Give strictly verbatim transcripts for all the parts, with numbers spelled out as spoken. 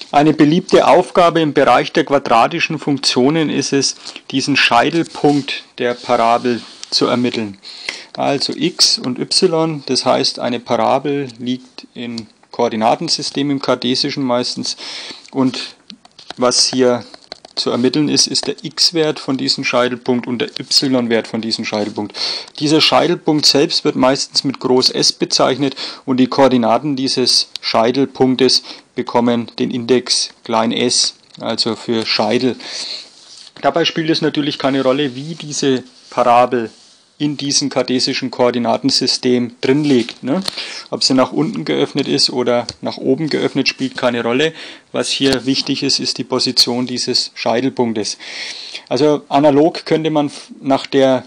Eine beliebte Aufgabe im Bereich der quadratischen Funktionen ist es, diesen Scheitelpunkt der Parabel zu ermitteln. Also x und y, das heißt, eine Parabel liegt in Koordinatensystem im Kartesischen meistens, und was hier zu ermitteln ist, ist der x-Wert von diesem Scheitelpunkt und der y-Wert von diesem Scheitelpunkt. Dieser Scheitelpunkt selbst wird meistens mit Groß S bezeichnet und die Koordinaten dieses Scheitelpunktes bekommen den Index klein s, also für Scheitel. Dabei spielt es natürlich keine Rolle, wie diese Parabel in diesem kartesischen Koordinatensystem drin liegt. Ne? Ob sie nach unten geöffnet ist oder nach oben geöffnet, spielt keine Rolle. Was hier wichtig ist, ist die Position dieses Scheitelpunktes. Also analog könnte man nach der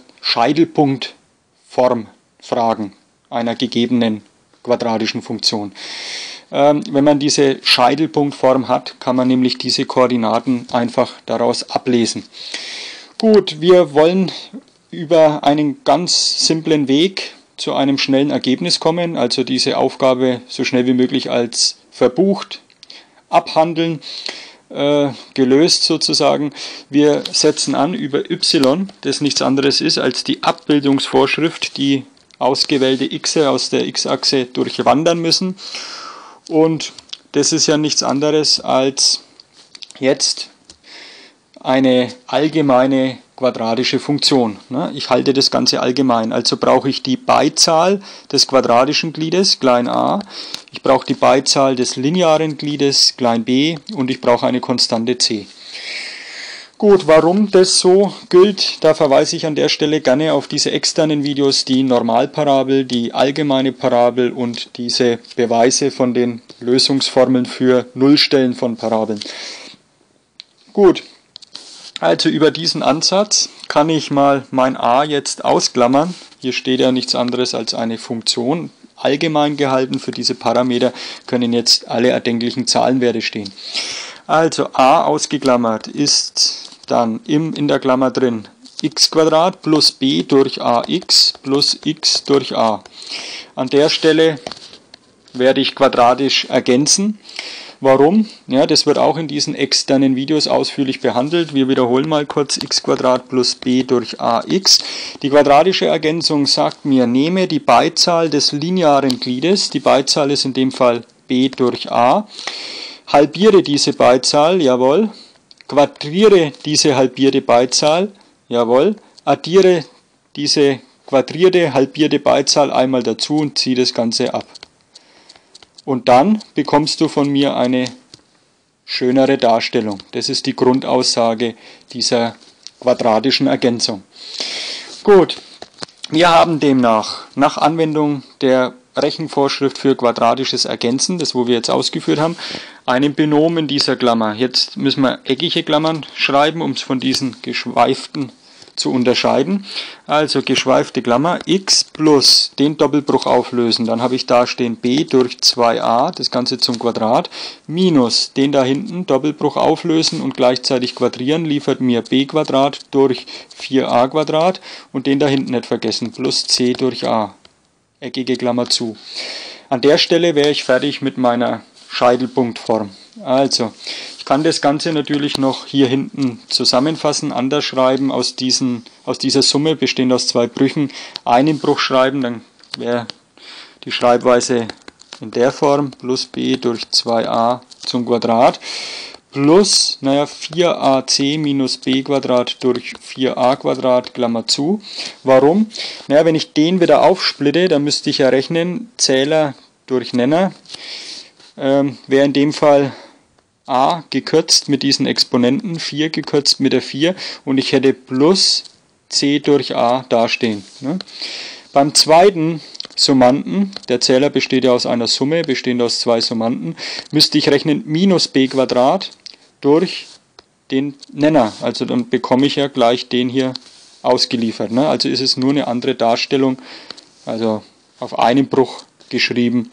Scheitelpunktform fragen, einer gegebenen quadratischen Funktion. Ähm, wenn man diese Scheitelpunktform hat, kann man nämlich diese Koordinaten einfach daraus ablesen. Gut, wir wollen über einen ganz simplen Weg zu einem schnellen Ergebnis kommen, also diese Aufgabe so schnell wie möglich als verbucht abhandeln, äh, gelöst sozusagen. Wir setzen an über y, das nichts anderes ist als die Abbildungsvorschrift, die ausgewählte x aus der x-Achse durchwandern müssen, und das ist ja nichts anderes als jetzt eine allgemeine quadratische Funktion. Ich halte das Ganze allgemein, also brauche ich die Beizahl des quadratischen Gliedes, klein a, ich brauche die Beizahl des linearen Gliedes, klein b, und ich brauche eine Konstante c. Gut, warum das so gilt, da verweise ich an der Stelle gerne auf diese externen Videos, die Normalparabel, die allgemeine Parabel und diese Beweise von den Lösungsformeln für Nullstellen von Parabeln. Gut. Also über diesen Ansatz kann ich mal mein a jetzt ausklammern. Hier steht ja nichts anderes als eine Funktion. Allgemein gehalten, für diese Parameter können jetzt alle erdenklichen Zahlenwerte stehen. Also a ausgeklammert ist dann im, in der Klammer drin x² plus b durch ax plus x durch a. An der Stelle werde ich quadratisch ergänzen. Warum? Ja, das wird auch in diesen externen Videos ausführlich behandelt. Wir wiederholen mal kurz x² plus b durch ax. Die quadratische Ergänzung sagt mir, nehme die Beizahl des linearen Gliedes, die Beizahl ist in dem Fall b durch a, halbiere diese Beizahl, jawohl, quadriere diese halbierte Beizahl, jawohl, addiere diese quadrierte, halbierte Beizahl einmal dazu und ziehe das Ganze ab. Und dann bekommst du von mir eine schönere Darstellung. Das ist die Grundaussage dieser quadratischen Ergänzung. Gut, wir haben demnach nach Anwendung der Rechenvorschrift für quadratisches Ergänzen, das wo wir jetzt ausgeführt haben, einen Binom in dieser Klammer. Jetzt müssen wir eckige Klammern schreiben, um es von diesen geschweiften zu unterscheiden. Also geschweifte Klammer, x plus den Doppelbruch auflösen, dann habe ich da stehen b durch zwei a, das Ganze zum Quadrat, minus den da hinten Doppelbruch auflösen und gleichzeitig quadrieren, liefert mir b Quadrat durch vier a Quadrat, und den da hinten nicht vergessen, plus c durch a, eckige Klammer zu. An der Stelle wäre ich fertig mit meiner Scheitelpunktform. Also, ich kann das Ganze natürlich noch hier hinten zusammenfassen, anders schreiben, aus, diesen, aus dieser Summe, bestehend aus zwei Brüchen, einen Bruch schreiben, dann wäre die Schreibweise in der Form, plus b durch zwei a zum Quadrat, plus, naja, vier a c minus b Quadrat durch vier a Quadrat, Klammer zu. Warum? Naja, wenn ich den wieder aufsplitte, dann müsste ich ja rechnen, Zähler durch Nenner, ähm, wäre in dem Fall a gekürzt mit diesen Exponenten, vier gekürzt mit der vier, und ich hätte plus c durch a dastehen. Ne? Beim zweiten Summanden, der Zähler besteht ja aus einer Summe, bestehend aus zwei Summanden, müsste ich rechnen minus b Quadrat durch den Nenner. Also dann bekomme ich ja gleich den hier ausgeliefert. Ne? Also ist es nur eine andere Darstellung, also auf einen Bruch geschrieben,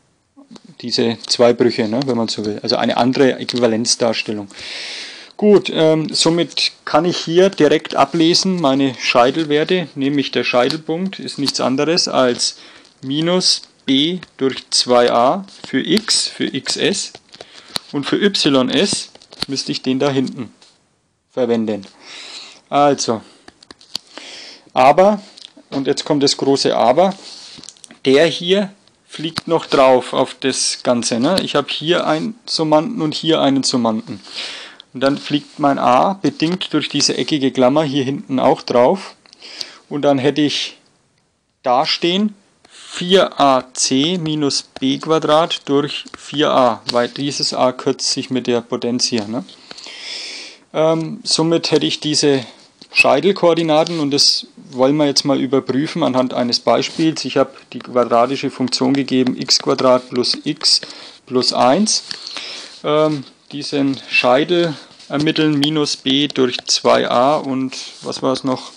diese zwei Brüche, ne, wenn man so will. Also eine andere Äquivalenzdarstellung. Gut, ähm, somit kann ich hier direkt ablesen meine Scheitelwerte, nämlich der Scheitelpunkt ist nichts anderes als minus b durch zwei a für x, für xs, Und für y s müsste ich den da hinten verwenden. Also, aber, und jetzt kommt das große Aber, der hier fliegt noch drauf auf das Ganze. Ne? Ich habe hier einen Summanden und hier einen Summanden. Und dann fliegt mein a bedingt durch diese eckige Klammer hier hinten auch drauf. Und dann hätte ich da stehen vier a c minus b Quadrat durch vier a, weil dieses a kürzt sich mit der Potenz hier. Ne? Ähm, somit hätte ich diese Scheitelkoordinaten und das wollen wir jetzt mal überprüfen anhand eines Beispiels. Ich habe die quadratische Funktion gegeben, x plus x plus eins. Ähm, diesen Scheitel ermitteln, minus b durch zwei a und was war es noch?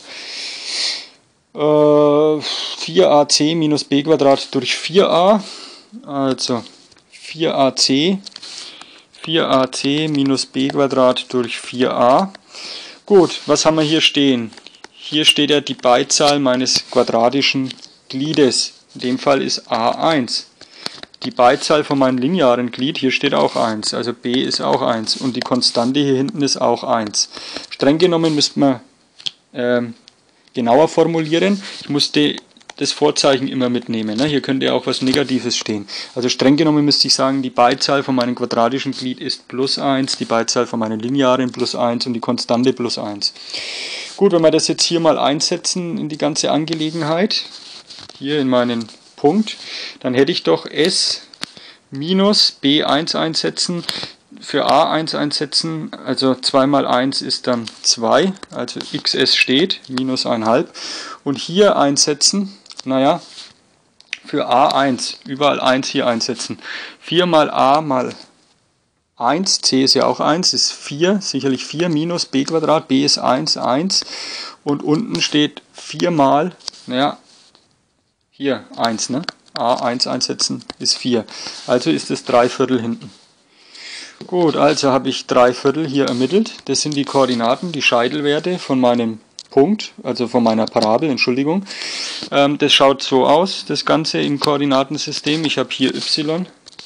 Äh, vier a c minus b Quadrat durch vier a. Also vier a c, vier a c minus b Quadrat durch vier a. Gut, was haben wir hier stehen? Hier steht ja die Beizahl meines quadratischen Gliedes. In dem Fall ist a eins. Die Beizahl von meinem linearen Glied, hier steht auch eins, also b ist auch eins. Und die Konstante hier hinten ist auch eins. Streng genommen müsste man äh, genauer formulieren. Ich musste das Vorzeichen immer mitnehmen. Ne? Hier könnte ja auch was Negatives stehen. Also streng genommen müsste ich sagen, die Beizahl von meinem quadratischen Glied ist plus eins, die Beizahl von meinem linearen plus eins und die Konstante plus eins. Gut, wenn wir das jetzt hier mal einsetzen in die ganze Angelegenheit, hier in meinen Punkt, dann hätte ich doch s minus b eins einsetzen, für a eins einsetzen, also zwei mal eins ist dann zwei, also xs steht, minus eins Komma fünf. Und hier einsetzen, naja, für a eins, überall eins hier einsetzen. vier mal a mal eins, c ist ja auch eins, ist vier, sicherlich vier minus b Quadrat, b ist eins, eins. Und unten steht vier mal, naja, hier eins, ne? a eins einsetzen ist vier. Also ist es drei Viertel hinten. Gut, also habe ich drei Viertel hier ermittelt. Das sind die Koordinaten, die Scheitelwerte von meinem Punkt, also von meiner Parabel, Entschuldigung. Ähm, das schaut so aus, das Ganze im Koordinatensystem. Ich habe hier y,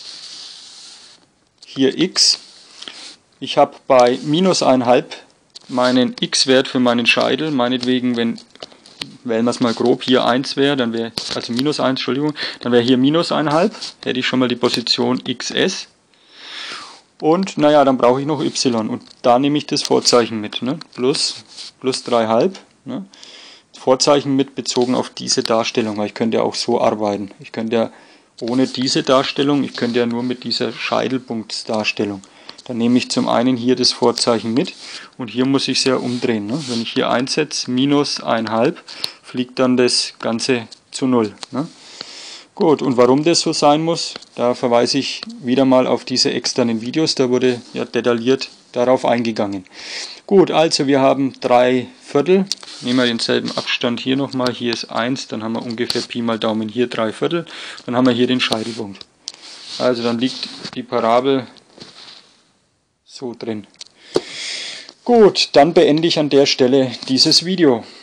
hier x. Ich habe bei minus eins Komma fünf meinen x-Wert für meinen Scheitel, meinetwegen, wenn, wählen wir es mal grob, hier eins wäre, dann wäre, also minus eins, Entschuldigung, dann wäre hier minus eins Komma fünf, hätte ich schon mal die Position xs. Und naja, dann brauche ich noch y und da nehme ich das Vorzeichen mit, ne? plus, plus drei Komma fünf. Ne? Vorzeichen mit bezogen auf diese Darstellung, weil ich könnte ja auch so arbeiten. Ich könnte ja ohne diese Darstellung, ich könnte ja nur mit dieser Scheitelpunktsdarstellung. Dann nehme ich zum einen hier das Vorzeichen mit und hier muss ich es ja umdrehen. Ne? Wenn ich hier einsetze, minus eins Komma fünf, fliegt dann das Ganze zu null. Ne? Gut, und warum das so sein muss, da verweise ich wieder mal auf diese externen Videos, da wurde ja detailliert darauf eingegangen. Gut, also wir haben drei Viertel, nehmen wir denselben Abstand hier nochmal, hier ist eins, dann haben wir ungefähr Pi mal Daumen hier drei Viertel, dann haben wir hier den Scheitelpunkt. Also dann liegt die Parabel so drin. Gut, dann beende ich an der Stelle dieses Video.